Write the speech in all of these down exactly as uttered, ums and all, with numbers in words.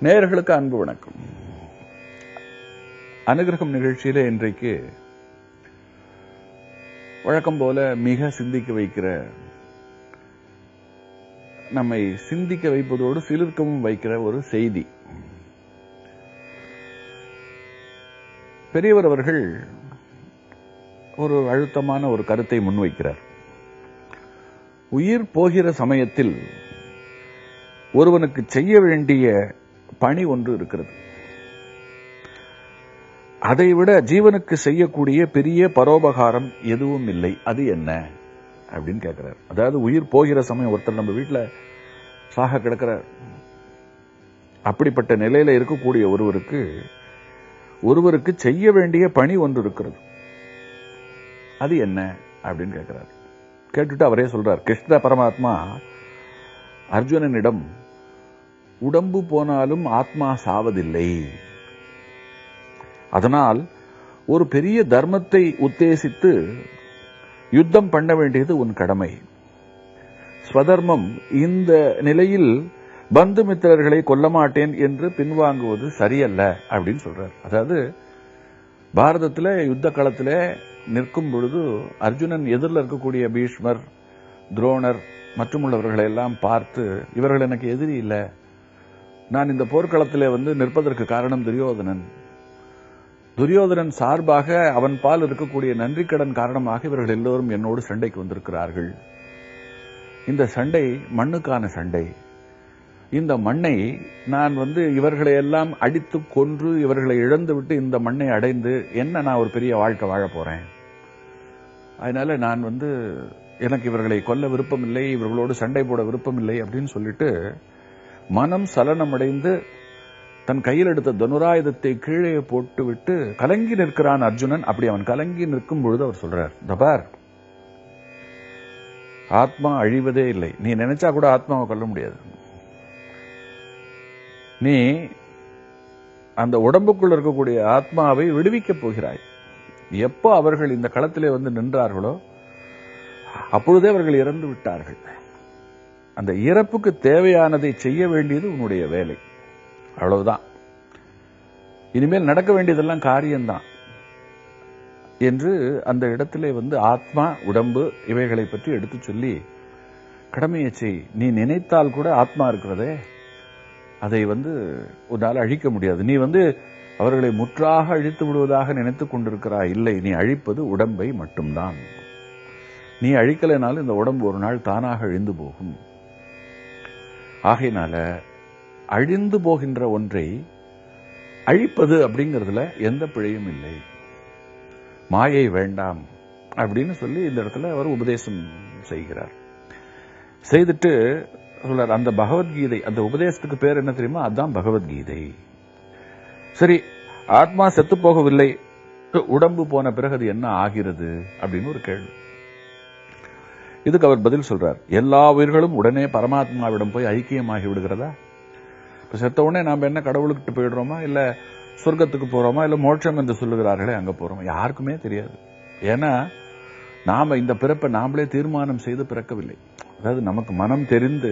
நேயர்களுக்கு அன்பு வணக்கம். அனுகிரகம் நிகழ்ச்சியில இன்றைக்கு வழக்கம் போல மிக சிந்திக்க வைக்கிற, நம்மை சிந்திக்க வைப்பதோடு சிலிர்க்கவும் வைக்கிற ஒரு செய்தி. பெரியவர் அவர்கள் ஒரு அழுத்தமான ஒரு கருத்தை முன்வைக்கிறார். உயிர் போகிற சமயத்தில் ஒருவனுக்கு செய்ய வேண்டிய பணி ஒன்று இருக்கிறது. அதைவிட ஜீவனுக்கு செய்யக்கூடிய பெரிய பரோபகாரம் எதுவும் இல்லை. அது என்ன அப்படின்னு கேட்கிறார். அதாவது உயிர் போகிற சமயம் ஒருத்தர் நம்ம வீட்டில் சாக கிடக்கிறார். அப்படிப்பட்ட நிலையில இருக்கக்கூடிய ஒருவருக்கு ஒருவருக்கு செய்ய வேண்டிய பணி ஒன்று இருக்கிறது. அது என்ன அப்படின்னு கேட்கிறார். கேட்டுட்டு அவரே சொல்றார். கிருஷ்ண பரமாத்மா அர்ஜுனனிடம் உடம்பு போனாலும் ஆத்மா சாவதில்லை, அதனால் ஒரு பெரிய தர்மத்தை உத்தேசித்து யுத்தம் பண்ண வேண்டியது உன் கடமை. ஸ்வதர்மம் இந்த நிலையில் பந்து மித்திரர்களை கொல்ல மாட்டேன் என்று பின்வாங்குவது சரியல்ல அப்படின்னு சொல்றார். அதாவது பாரதத்தில் யுத்த களத்தில் நிற்கும் பொழுது அர்ஜுனன் எதிரில் இருக்கக்கூடிய பீஷ்மர், துரோணர் மற்றும் உள்ளவர்களை எல்லாம் பார்த்து, இவர்கள் எனக்கு எதிரி இல்லை, நான் இந்த போர்க்களத்திலே வந்து நிற்பதற்கு காரணம் துரியோதனன், துரியோதனன் சார்பாக அவன் பால் இருக்கக்கூடிய நன்றி கடன் காரணமாக இவர்கள் எல்லோரும் என்னோடு சண்டைக்கு வந்திருக்கிறார்கள். இந்த சண்டை மண்ணுக்கான சண்டை. இந்த மண்ணை நான் வந்து இவர்களை எல்லாம் அடித்து கொன்று இவர்களை இழந்து விட்டு இந்த மண்ணை அடைந்து என்ன நான் ஒரு பெரிய வாழ்க்கை வாழ போறேன். அதனால நான் வந்து எனக்கு இவர்களை கொல்ல விருப்பம் இல்லை, இவர்களோடு சண்டை போட விருப்பம் இல்லை அப்படின்னு சொல்லிட்டு மனம் சலனமடைந்து தன் கையில் எடுத்த தனுராயுதத்தை கீழே போட்டு விட்டு கலங்கி நிற்கிறான் அர்ஜுனன். அப்படி அவன் கலங்கி நிற்கும் பொழுது அவர் சொல்றார், தபார், ஆத்மா அழிவதே இல்லை, நீ நினைச்சா கூட ஆத்மாவை கொல்ல முடியாது. நீ அந்த உடம்புக்குள் இருக்கக்கூடிய ஆத்மாவை விடுவிக்கப் போகிறாய். எப்போ அவர்கள் இந்த களத்திலே வந்து நின்றார்களோ அப்பொழுதே அவர்கள் இறந்து விட்டார்கள். அந்த இறப்புக்கு தேவையானதை செய்ய வேண்டியது உன்னுடைய வேலை, அவ்வளவுதான். இனிமேல் நடக்க வேண்டியதெல்லாம் காரியம்தான் என்று அந்த இடத்திலே வந்து ஆத்மா, உடம்பு இவைகளை பற்றி எடுத்து சொல்லி கடமையை செய். நீ நினைத்தால் கூட ஆத்மா இருக்கிறதே, அதை வந்து உன்னால் அழிக்க முடியாது. நீ வந்து அவர்களை முற்றாக அழித்து விடுவதாக நினைத்துக் கொண்டிருக்கிறாய். இல்லை, நீ அழிப்பது உடம்பை மட்டும்தான். நீ அழிக்கலைனாலும் இந்த உடம்பு ஒரு நாள் தானாக அழிந்து போகும். ஆகையினால அழிந்து போகின்ற ஒன்றை அழிப்பது அப்படிங்கிறதுல எந்த பிழையும் இல்லை. மாயை வேண்டாம் அப்படின்னு சொல்லி இந்த இடத்துல அவர் உபதேசம் செய்கிறார். செய்துட்டு சொல்றார், அந்த பகவத்கீதை, அந்த உபதேசத்துக்கு பேர் என்ன தெரியுமா? அதுதான் பகவத்கீதை. சரி, ஆத்மா செத்து போகவில்லை, உடம்பு போன பிறகு அது என்ன ஆகிறது அப்படின்னு ஒரு கேள்வி. இதுக்கு அவர் பதில் சொல்றார், எல்லா உயிர்களும் உடனே பரமாத்மாவிடம் போய் ஐக்கியமாகி விடுகிறதா? இப்ப செத்த உடனே நாம என்ன கடவுளுக்கு போயிடுறோமா, இல்ல சொர்க்கத்துக்கு போறோமா, இல்ல மோட்சம் என்று சொல்லுகிறார்களே அங்க போறோமா? யாருக்குமே தெரியாது. ஏன்னா நாம இந்த பிறப்பை நாமளே தீர்மானம் செய்து பிறக்கவில்லை. அதாவது நமக்கு மனம் தெரிந்து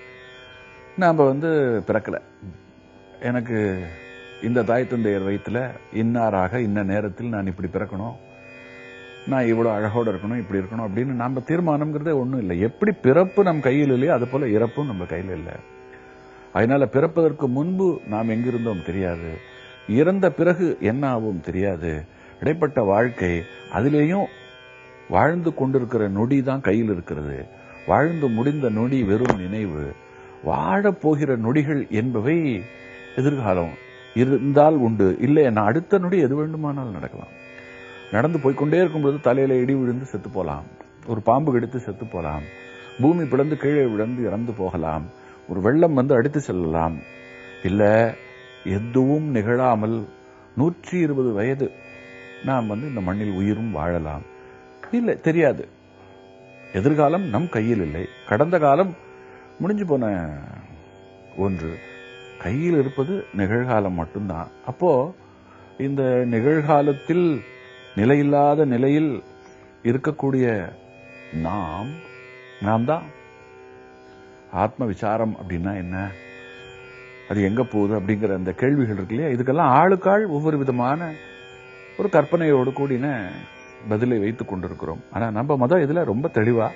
நாம வந்து பிறக்கல. எனக்கு இந்த தாய் தந்தையர் வயிற்றுல இன்னாராக இன்ன நேரத்தில் நான் இப்படி பிறக்கணும், நான் இவ்வளவு அழகோடு இருக்கணும், இப்படி இருக்கணும் அப்படின்னு நம்ம தீர்மானம்ங்கிறதே ஒன்றும் இல்லை. எப்படி பிறப்பு நம் கையில் இல்லையோ அது போல இறப்பும் நம்ம கையில் இல்லை. அதனால பிறப்பதற்கு முன்பு நாம் எங்கிருந்தோம் தெரியாது, இறந்த பிறகு என்ன ஆகும் தெரியாது. இடைப்பட்ட வாழ்க்கை, அதிலேயும் வாழ்ந்து கொண்டிருக்கிற நொடி தான் கையில் இருக்கிறது. வாழ்ந்து முடிந்த நொடி வெறும் நினைவு. வாழப் போகிற நொடிகள் என்பவை எதிர்காலம் இருந்தால் உண்டு, இல்லை நான் அடுத்த நொடி எது வேண்டுமானால் நடக்கலாம். நடந்து போய்கொண்டே இருக்கும்போது தலையில இடி விழுந்து செத்து போலாம், ஒரு பாம்பு கடித்து செத்து போலாம், பூமி பிளந்து கீழே விழுந்து இறந்து போகலாம், ஒரு வெள்ளம் வந்து அடித்து செல்லலாம், இல்ல எதுவும் நிகழாமல் நூற்றி இருபது வயது நாம் வந்து இந்த மண்ணில் உயிரும் வாழலாம். இல்லை, தெரியாது. எதிர்காலம் நம் கையில் இல்லை. கடந்த காலம் முடிஞ்சு போன ஒன்று, கையில் இருப்பது நிகழ்காலம் மட்டும்தான். அப்போ இந்த நிகழ்காலத்தில் நிலையில்லாத நிலையில் இருக்கக்கூடிய நாம் நாம் தான். ஆத்ம விசாரம் அப்படின்னா என்ன? அது எங்க போகுது அப்படிங்கிற அந்த கேள்விகள் இருக்கு இல்லையா, இதுக்கெல்லாம் ஆளுக்காள் ஒவ்வொரு விதமான ஒரு கற்பனையோடு கூடின பதிலை வைத்துக் கொண்டிருக்கிறோம். ஆனா நம்ம மதம் இதுல ரொம்ப தெளிவா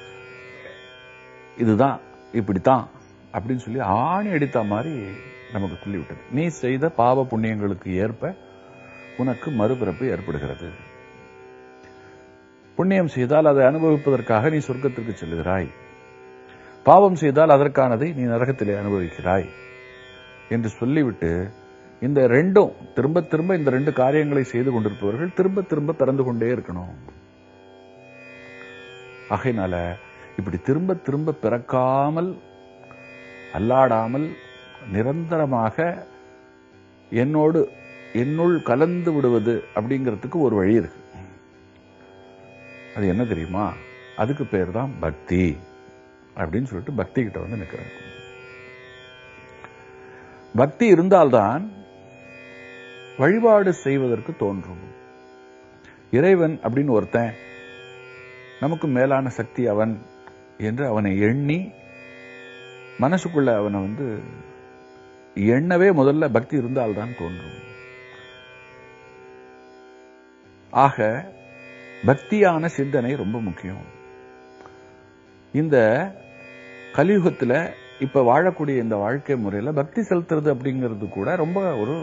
இதுதான் இப்படித்தான் அப்படின்னு சொல்லி ஆணி அடித்த மாதிரி நமக்கு சொல்லிவிட்டது. நீ செய்த பாவ புண்ணியங்களுக்கு ஏற்ப உனக்கு மறுபிறப்பு ஏற்படுகிறது. புண்ணியம் செய்தால் அதை அனுபவிப்பதற்காக நீ சொர்க்கத்திற்கு செல்கிறாய், பாவம் செய்தால் அதற்கானதை நீ நரகத்திலே அனுபவிக்கிறாய் என்று சொல்லிவிட்டு இந்த ரெண்டும் திரும்ப திரும்ப இந்த ரெண்டு காரியங்களை செய்து கொண்டிருப்பவர்கள் திரும்ப திரும்ப பிறந்து கொண்டே இருக்கணும். ஆகையினால இப்படி திரும்ப திரும்ப பிறக்காமல் அல்லாடாமல் நிரந்தரமாக என்னோடு என்னுள் கலந்து விடுவது அப்படிங்கிறதுக்கு ஒரு வழி இருக்கு. அது என்ன தெரியுமா? அதுக்கு பேர் தான் பக்தி அப்படின்னு சொல்லிட்டு பக்தி கிட்ட வந்து நிற்கிறாங்க. பக்தி இருந்தால்தான் வழிபாடு செய்வதற்கு தோன்றும். இறைவன் அப்படின்னு ஒருத்தன், நமக்கு மேலான சக்தி அவன் என்று அவனை எண்ணி மனசுக்குள்ள அவனை வந்து எண்ணவே முதல்ல பக்தி இருந்தால்தான் தோன்றும். ஆக பக்தியான சிந்தனை ரொம்ப முக்கியம். இந்த கலியுகத்தில் இப்ப வாழக்கூடிய இந்த வாழ்க்கை முறையில பக்தி செலுத்துறது அப்படிங்கிறது கூட ரொம்ப ஒரு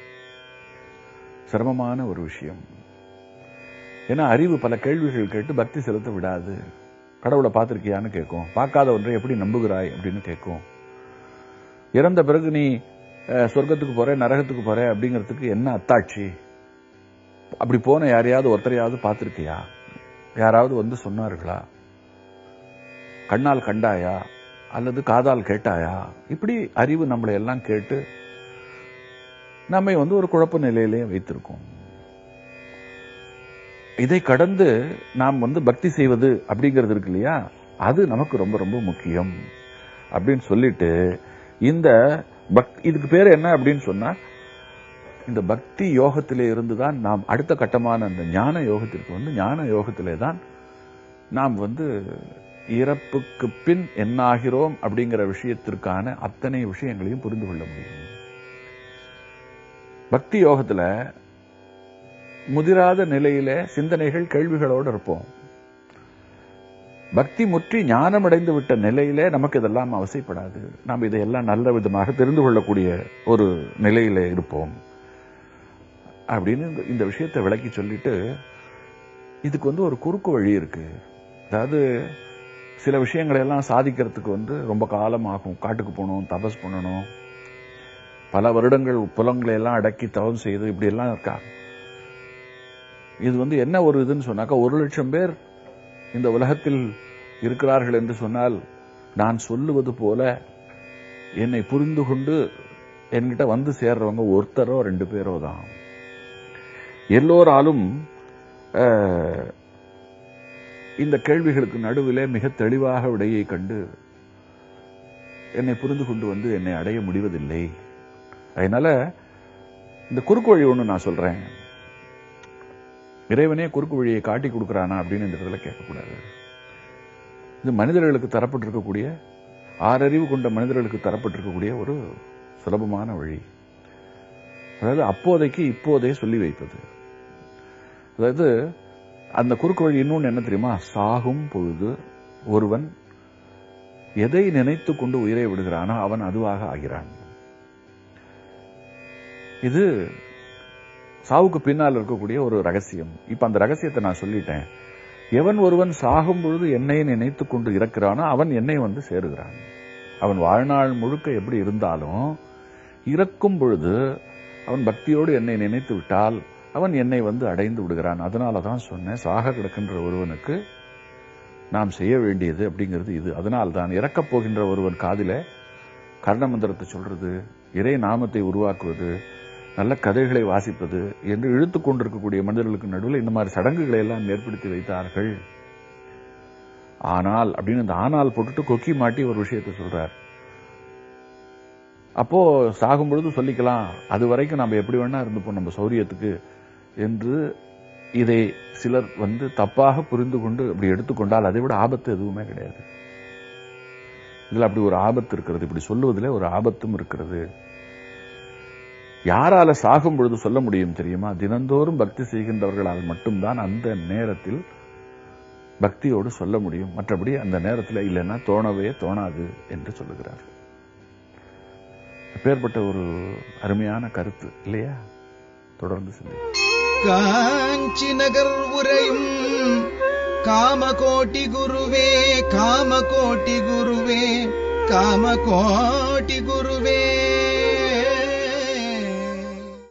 சிரமமான ஒரு விஷயம். ஏன்னா அறிவு பல கேள்விகள் கேட்டு பக்தி செலுத்த விடாது. கடவுளை பார்த்திருக்கியான்னு கேட்கும், பார்க்காத ஒன்றை எப்படி நம்புகிறாய் அப்படின்னு கேட்கும். இறந்த பிறகு நீ சொர்க்கத்துக்கு போற நரகத்துக்கு போற அப்படிங்கிறதுக்கு என்ன அத்தாட்சி? அப்படி போன யாரையாவது ஒருத்தரையாவது பார்த்திருக்கியா? யாராவது வந்து சொன்னார்களா? கண்ணால் கண்டாயா அல்லது காதால் கேட்டாயா? இப்படி அறிவு நம்மளை எல்லாம் கேட்டு நம்மை வந்து ஒரு குழப்ப நிலையிலே வைத்திருக்கோம். இதை கடந்து நாம் வந்து பக்தி செய்வது அப்படிங்கிறது இருக்கு இல்லையா, அது நமக்கு ரொம்ப ரொம்ப முக்கியம் அப்படின்னு சொல்லிட்டு இந்த பக்தி, இதுக்கு பேர் என்ன அப்படின்னு சொன்னா, இந்த பக்தி யோகத்திலே இருந்துதான் நாம் அடுத்த கட்டமான அந்த ஞான யோகத்திற்கு வந்து ஞான யோகத்திலே தான் நாம் வந்து இறப்புக்கு பின் என்னாகிறோம் அப்படிங்கிற விஷயத்திற்கான அத்தனை விஷயங்களையும் புரிந்து கொள்ள முடியும். பக்தி யோகத்துல முதிராத நிலையில சிந்தனைகள் கேள்விகளோடு இருப்போம். பக்தி முற்றி ஞானம் அடைந்து விட்ட நிலையில நமக்கு இதெல்லாம் அவசியப்படாது. நாம் இதையெல்லாம் நல்ல விதமாக தெரிந்து கொள்ளக்கூடிய ஒரு நிலையில இருப்போம் அப்படின்னு இந்த விஷயத்தை விளக்கி சொல்லிட்டு, இதுக்கு வந்து ஒரு குறுக்கு வழி இருக்கு. அதாவது சில விஷயங்களை எல்லாம் சாதிக்கிறதுக்கு வந்து ரொம்ப காலம் ஆகும். காட்டுக்கு போகணும், தபஸ் பண்ணணும், பல வருடங்கள் புலங்களை எல்லாம் அடக்கி தவம் செய்து இப்படி எல்லாம் இருக்கா. இது வந்து என்ன ஒரு இதுன்னு சொன்னாக்கா, ஒரு லட்சம் பேர் இந்த உலகத்தில் இருக்கிறார்கள் என்று சொன்னால் நான் சொல்லுவது போல என்னை புரிந்து கொண்டு என்கிட்ட வந்து சேர்றவங்க ஒருத்தரோ ரெண்டு பேரோ தான். எல்லோராலும் இந்த கேள்விகளுக்கு நடுவிலே மிக தெளிவாக விடையை கண்டு என்னை புரிந்து கொண்டு வந்து என்னை அடைய முடிவதில்லை. அதனால இந்த குறுக்கு வழி ஒண்ணு நான் சொல்றேன். இறைவனே குறுக்கு வழியை காட்டி கொடுக்கிறானா அப்படின்னு இந்த இடத்துல கேட்கக்கூடாது. இது மனிதர்களுக்கு தரப்பட்டிருக்கக்கூடிய, ஆறறிவு கொண்ட மனிதர்களுக்கு தரப்பட்டிருக்கக்கூடிய ஒரு சுலபமான வழி. அதாவது அப்போதைக்கு இப்போதே சொல்லி வைப்பது. அதாவது அந்த குறுக்கு வழி இன்னொன்னு என்ன தெரியுமா? சாகும் பொழுது ஒருவன் எதை நினைத்து கொண்டு உயிரை விடுகிறானோ அவன் அதுவாக ஆகிறான். இது சாவுக்கு பின்னால் இருக்கக்கூடிய ஒரு ரகசியம். இப்ப அந்த ரகசியத்தை நான் சொல்லிட்டேன். எவன் ஒருவன் சாகும் பொழுது என்னை நினைத்து கொண்டு இறக்கிறானோ அவன் என்னை வந்து சேருகிறான். அவன் வாழ்நாள் முழுக்க எப்படி இருந்தாலும் இறக்கும் பொழுது அவன் பக்தியோடு என்னை நினைத்து விட்டால் அவன் என்னை வந்து அடைந்து விடுகிறான். அதனாலதான் சொன்னேன், சாக கிடக்கின்ற ஒருவனுக்கு நாம் செய்ய வேண்டியது அப்படிங்கிறது இது. அதனால்தான் இறக்கப் போகின்ற ஒருவன் காதில கர்ணமந்திரத்தை சொல்றது, இறை நாமத்தை உருவாக்குவது, நல்ல கதைகளை வாசிப்பது என்று இழுத்துக் கொண்டிருக்கக்கூடிய மனிதர்களுக்கு நடுவில் இந்த மாதிரி சடங்குகளை எல்லாம் ஏற்படுத்தி வைத்தார்கள். ஆனால் அப்படின்னு இந்த ஆனால் போட்டுட்டு கொக்கி மாட்டி ஒரு விஷயத்தை சொல்றார். அப்போ சாகும் பொழுது சொல்லிக்கலாம், அது வரைக்கும் நம்ம எப்படி வேணா இருந்துப்போம் நம்ம சௌரியத்துக்கு என்று இதை சிலர் வந்து தப்பாக புரிந்து கொண்டு அப்படி எடுத்துக்கொண்டால் அதை விட ஆபத்து எதுவுமே கிடையாது. இதுல அப்படி ஒரு ஆபத்து இருக்கிறது. இப்படி சொல்லுவதில் ஒரு ஆபத்தும் இருக்கிறது. யாரால சாகும் பொழுது சொல்ல முடியும் தெரியுமா? தினந்தோறும் பக்தி செய்கின்றவர்களால் மட்டும்தான் அந்த நேரத்தில் பக்தியோடு சொல்ல முடியும். மற்றபடி அந்த நேரத்தில் இல்லைன்னா தோணவே தோணாது என்று சொல்லுகிறார். அப்பேற்பட்ட ஒரு அருமையான கருத்து இல்லையா? தொடர்ந்து சிந்தி. காஞ்சி நகர் உரையும் காமகோட்டி குருவே, காமகோட்டி குருவே, காமகோட்டி குரு